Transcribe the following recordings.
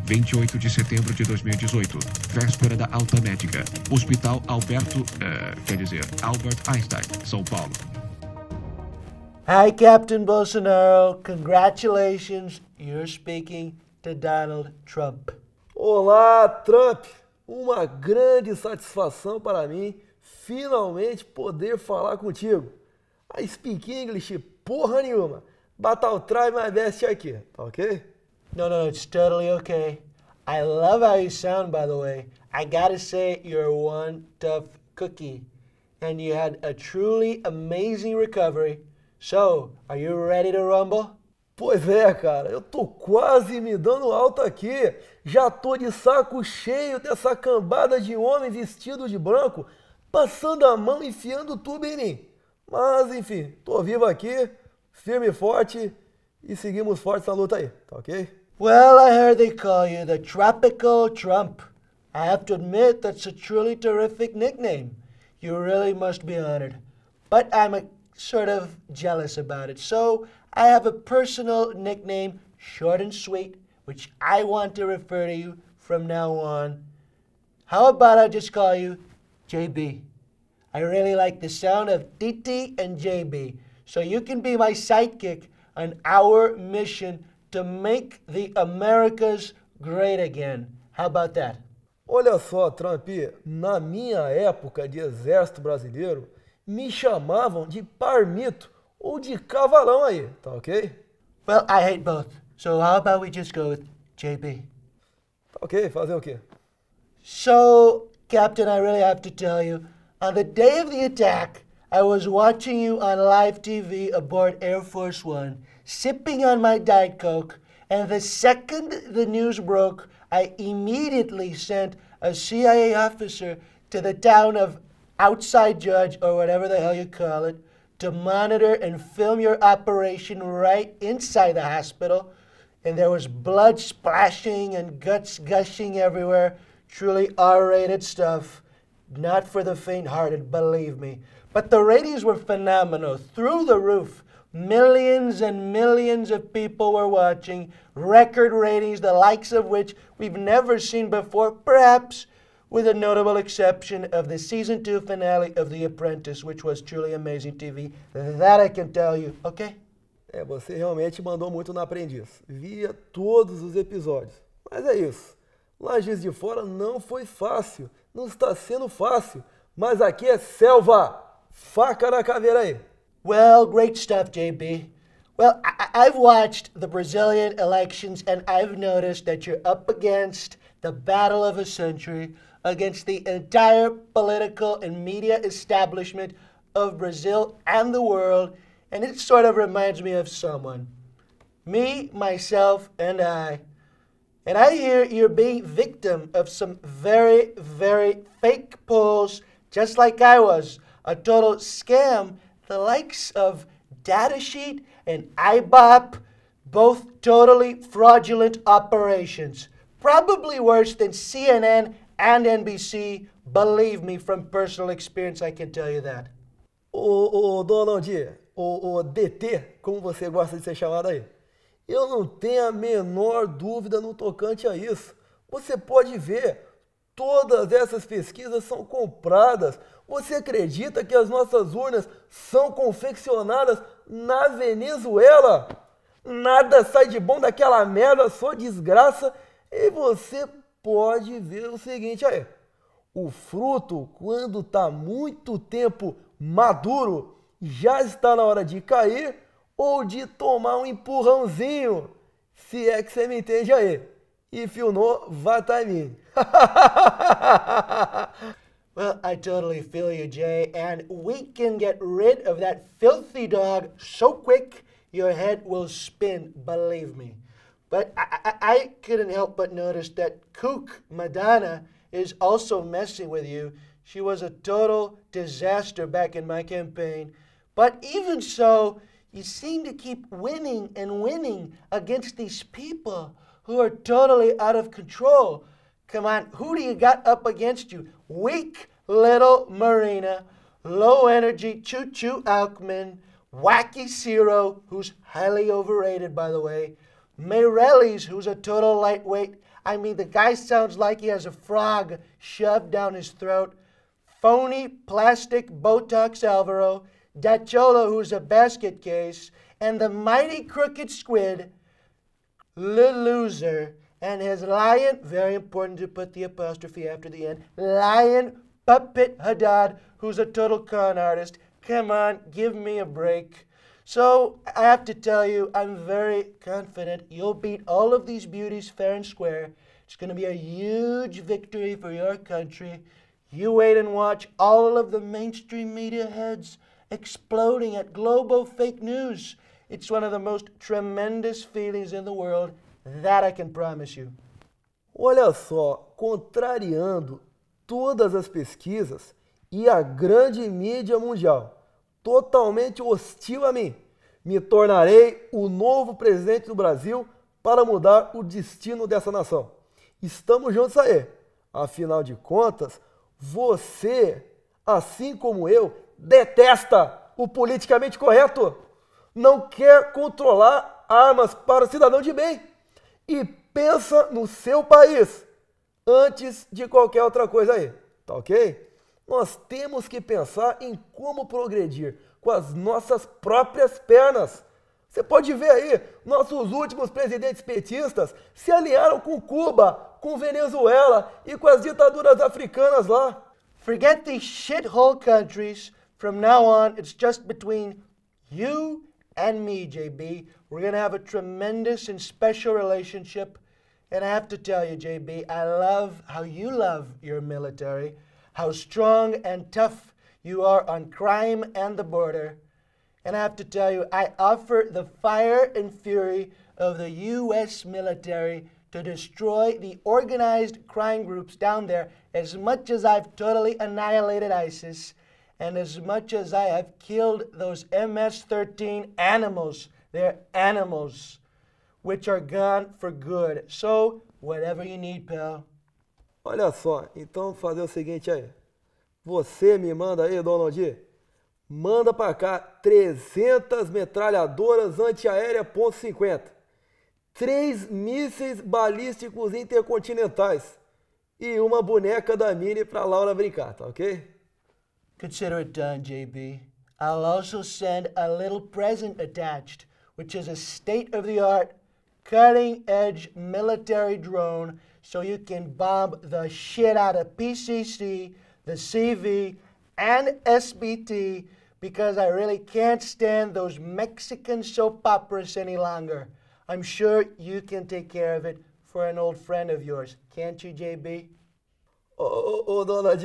28 de setembro de 2018, véspera da alta médica, Hospital Albert Einstein, São Paulo. Hi, Captain Bolsonaro. Congratulations. You're speaking to Donald Trump. Olá, Trump. Uma grande satisfação para mim finalmente poder falar contigo. I speak English porra nenhuma, but I'll try my best aqui, tá ok? No, it's totally okay. I love how you sound, by the way. I gotta say, you're one tough cookie. And you had a truly amazing recovery. So, are you ready to rumble? Pois é, cara, eu tô quase me dando alta aqui. Já tô de saco cheio dessa cambada de homem vestido de branco, passando a mão e enfiando tudo em mim. Mas, enfim, tô vivo aqui, firme e forte, e seguimos fortes na luta aí, tá ok? Well, I heard they call you the Tropical Trump. I have to admit that's a truly terrific nickname. You really must be honored. But I'm sort of jealous about it. So I have a personal nickname, short and sweet, which I want to refer to you from now on. How about I just call you JB? I really like the sound of DT and JB. So you can be my sidekick on our mission to make the Americas great again. How about that? Olha só, Trump, na minha época de exército brasileiro, me chamavam de parmito ou de cavalão aí, tá ok? Well, I hate both. So how about we just go with JB? Tá ok, fazer o quê? So, Captain, I really have to tell you, on the day of the attack, I was watching you on live TV aboard Air Force One, sipping on my Diet Coke, and the second the news broke, I immediately sent a CIA officer to the town of Outside Judge, or whatever the hell you call it, to monitor and film your operation right inside the hospital. And there was blood splashing and guts gushing everywhere. Truly R-rated stuff. Not for the faint-hearted, believe me. But the ratings were phenomenal, through the roof. Millions and millions of people were watching. Record ratings, the likes of which we've never seen before, perhaps with a notable exception of the season 2 finale of The Apprentice, which was truly amazing TV. That I can tell you, okay? Você realmente mandou muito no Aprendiz. Via todos os episódios. Mas é isso. Lá em Juiz de Fora não foi fácil. Não está sendo fácil. Mas aqui é selva. Faca na caveira aí. Well, great stuff, JB. Well, I've watched the Brazilian elections and I've noticed that you're up against the battle of a century, against the entire political and media establishment of Brazil and the world, and it sort of reminds me of someone. Me, myself, and I. And I hear you're being victim of some very, very fake polls, just like I was. A total scam, the likes of Datasheet and IBOP, both totally fraudulent operations. Probably worse than CNN and NBC. Believe me, from personal experience, I can tell you that. Ô Donald, o DT, como você gosta de ser chamado aí, eu não tenho a menor dúvida no tocante a isso. Você pode ver, todas essas pesquisas são compradas. Você acredita que as nossas urnas são confeccionadas na Venezuela? Nada sai de bom daquela merda, só desgraça. E você pode ver o seguinte aí. O fruto, quando está muito tempo maduro, já está na hora de cair ou de tomar um empurrãozinho. Se é que você me entende aí. If you know what I mean. Well, I totally feel you, Jay, and we can get rid of that filthy dog so quick your head will spin, believe me. But I couldn't help but notice that kook Madonna is also messing with you. She was a total disaster back in my campaign. But even so, you seem to keep winning and winning against these people who are totally out of control. Come on, who do you got up against you? Weak little Marina, low energy Choo-Choo Alckmin, wacky Ciro, who's highly overrated by the way, Meirelles, who's a total lightweight. I mean, the guy sounds like he has a frog shoved down his throat. Phony plastic Botox Alvaro, that Cholo who's a basket case, and the mighty crooked squid, Le Loser, and his lion, very important to put the apostrophe after the end, lion puppet Haddad, who's a total con artist. Come on, give me a break. So I have to tell you, I'm very confident you'll beat all of these beauties fair and square. It's going to be a huge victory for your country. You wait and watch all of the mainstream media heads exploding at global fake news. It's one of the most tremendous feelings in the world, that I can promise you. Olha só, contrariando todas as pesquisas e a grande mídia mundial, totalmente hostil a mim, me tornarei o novo presidente do Brasil para mudar o destino dessa nação. Estamos juntos aí. Afinal de contas, você, assim como eu, detesta o politicamente correto. Não quer controlar armas para o cidadão de bem. E pensa no seu país antes de qualquer outra coisa aí, tá ok? Nós temos que pensar em como progredir com as nossas próprias pernas. Você pode ver aí, nossos últimos presidentes petistas se alinharam com Cuba, com Venezuela e com as ditaduras africanas lá. Forget these shithole countries. From now on, it's just between you and me, JB. We're going to have a tremendous and special relationship. And I have to tell you, JB, I love how you love your military, how strong and tough you are on crime and the border. And I have to tell you, I offer the fire and fury of the U.S. military to destroy the organized crime groups down there as much as I've totally annihilated ISIS and as much as I have killed those MS-13 animals. They're animals, which are gone for good. So, whatever you need, pal. Olha só, então fazer o seguinte aí. Você me manda aí, Donald, manda pra cá 300 metralhadoras antiaéreas .50, 3 mísseis balísticos intercontinentais e uma boneca da Mini pra Laura brincar, tá ok? Consider it done, JB. I'll also send a little present attached, which is a state-of-the-art, cutting-edge military drone so you can bomb the shit out of PCC, the CV, and SBT because I really can't stand those Mexican soap operas any longer. I'm sure you can take care of it for an old friend of yours. Can't you, JB? Ô, Donald,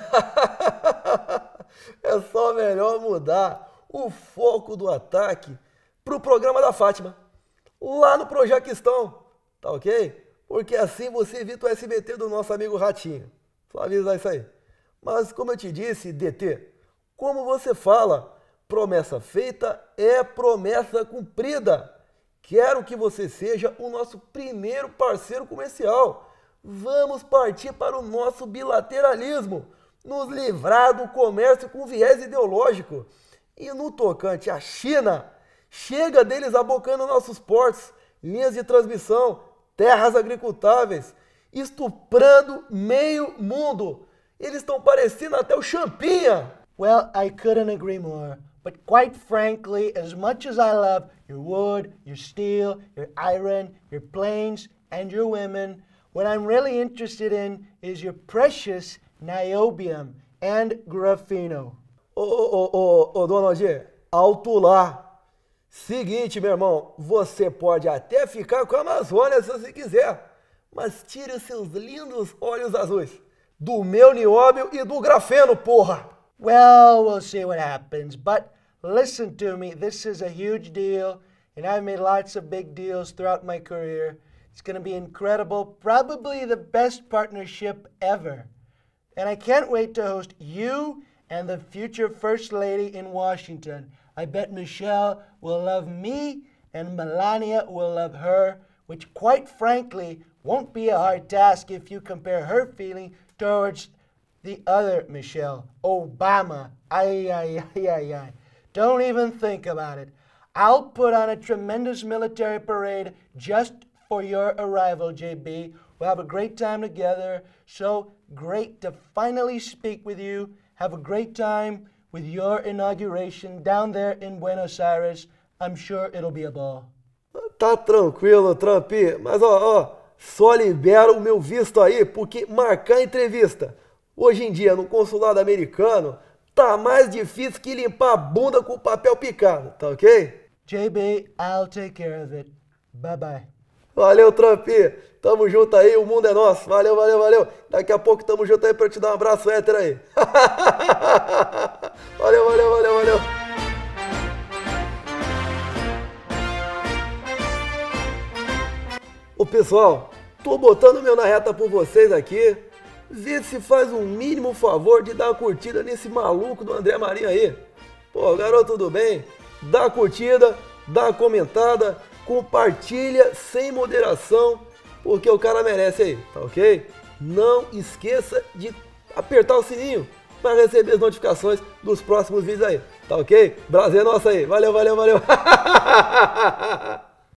é só melhor mudar o foco do ataque pro programa da Fátima, lá no Projaquistão, tá ok? Porque assim você evita o SBT do nosso amigo Ratinho. Só avisar isso aí. Mas como eu te disse, DT, como você fala, promessa feita é promessa cumprida. Quero que você seja o nosso primeiro parceiro comercial. Vamos partir para o nosso bilateralismo, nos livrar do comércio com viés ideológico. E no tocante à China, chega deles abocando nossos portos, linhas de transmissão, terras agricultáveis, estuprando meio mundo. Eles estão parecendo até o Champinha. Well, I couldn't agree more. But quite frankly, as much as I love your wood, your steel, your iron, your planes, and your women, what I'm really interested in is your precious niobium and grapheno. Ô, Donald, alto lá. Seguinte, meu irmão, você pode até ficar com a Amazônia se você quiser, mas tire os seus lindos olhos azuis do meu nióbio e do grafeno, porra! Well, we'll see what happens, but listen to me, this is a huge deal, and I've made lots of big deals throughout my career. It's going to be incredible, probably the best partnership ever. And I can't wait to host you and the future First Lady in Washington. I bet Michelle will love me and Melania will love her, which quite frankly won't be a hard task if you compare her feeling towards the other Michelle, Obama. Ay, ay, ay, ay, ay. Don't even think about it. I'll put on a tremendous military parade just for your arrival, JB. We'll have a great time together. So great to finally speak with you. Have a great time with your inauguration down there in Buenos Aires. I'm sure it'll be a ball. Tá tranquilo, Trump, mas só libera o meu visto aí, porque marcar entrevista hoje em dia no consulado americano tá mais difícil que limpar a bunda com papel picado, tá ok? JB, I'll take care of it. Bye-bye. Valeu, Trump, tamo junto aí, o mundo é nosso, valeu, valeu, valeu. Daqui a pouco tamo junto aí pra eu te dar um abraço hétero aí. Valeu, valeu, valeu, valeu. Ô pessoal, tô botando meu na reta por vocês aqui. Vê se faz um mínimo favor de dar uma curtida nesse maluco do André Marinho aí. Pô, garoto do bem, dá a curtida, dá a comentada, compartilha sem moderação, porque o cara merece aí, tá ok? Não esqueça de apertar o sininho para receber as notificações dos próximos vídeos aí, tá ok? Brasil é nosso aí, valeu, valeu, valeu!